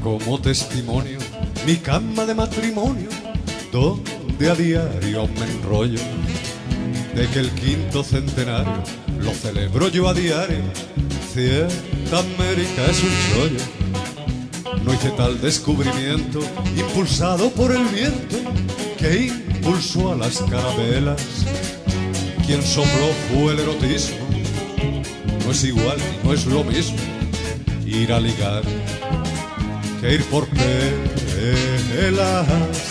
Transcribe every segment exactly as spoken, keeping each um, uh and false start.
como testimonio mi cama de matrimonio, donde a diario aún me enrollo de que el quinto centenario lo celebro yo a diario. Cierta América es un chollo. No hice tal descubrimiento impulsado por el viento que impulsó a las carabelas. Quien sopló fue el erotismo. No es igual ni no es lo mismo ir a ligar que ir por pelas.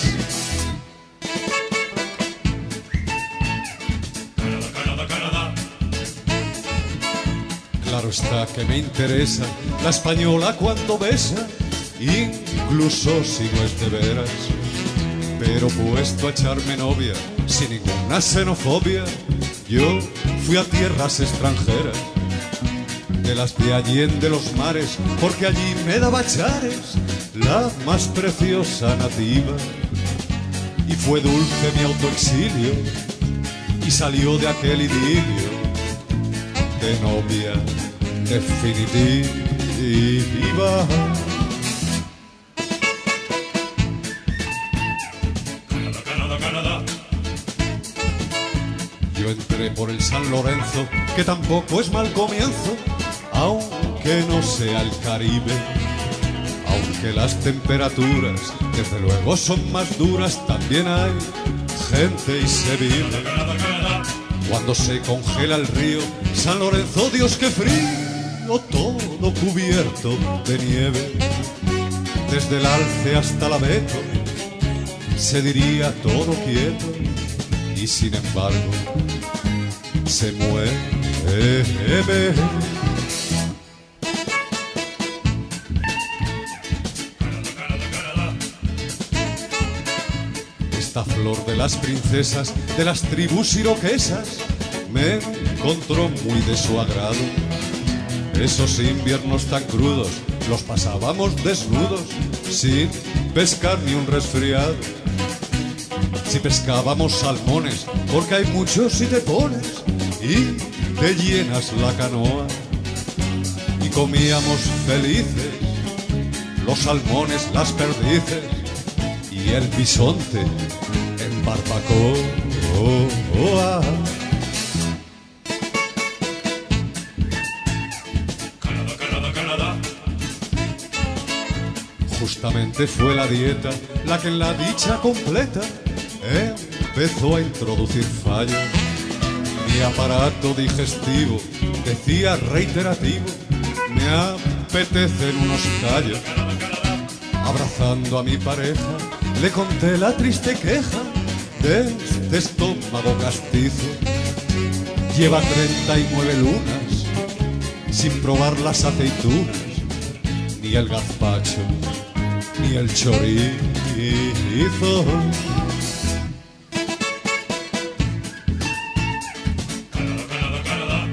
Canadá, Canadá. Claro está que me interesa la española cuando besa, incluso si no es de veras. Pero puesto a echarme novia sin ninguna xenofobia, yo fui a tierras extranjeras, de las de Allende los mares, porque allí me daba chares la más preciosa nativa. Y fue dulce mi autoexilio y salió de aquel idilio de novia definitiva. Canadá, Canadá, Canadá. Yo entré por el San Lorenzo, que tampoco es mal comienzo, aunque no sea el Caribe. Aunque las temperaturas desde luego son más duras, también hay gente y se vive. Canadá, Canadá. Cuando se congela el río San Lorenzo, Dios qué frío, todo cubierto de nieve. Desde el Alce hasta la Beto se diría todo quieto, y sin embargo se mueve. Esta flor de las princesas de las tribus iroquesas me encontró muy de su agrado. Esos inviernos tan crudos los pasábamos desnudos, sin pescar ni un resfriado. Si pescábamos salmones, porque hay muchos si te pones y te llenas la canoa. Y comíamos felices los salmones, las perdices y el bisonte en barbacoa. Canadá, Canadá, Canadá. Justamente fue la dieta la que en la dicha completa empezó a introducir fallos. Mi aparato digestivo decía reiterativo: me apetecen unos callos. Abrazando a mi pareja le conté la triste queja de este estómago castizo. Lleva treinta y nueve lunas sin probar las aceitunas, ni el gazpacho, ni el chorizo. Canadá, Canadá, Canadá.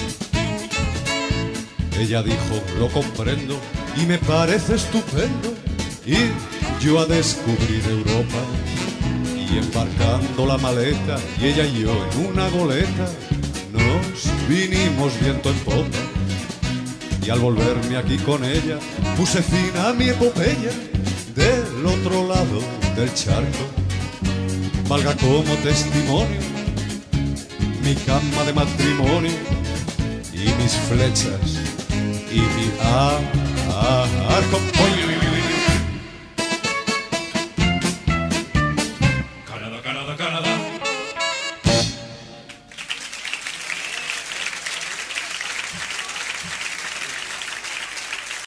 Ella dijo: lo comprendo y me parece estupendo ir yo a descubrir Europa. Y embarcando la maleta y ella y yo en una goleta, nos vinimos viento en popa. Y al volverme aquí con ella puse fin a mi epopeya del otro lado del charco. Valga como testimonio mi cama de matrimonio y mis flechas y mi arco.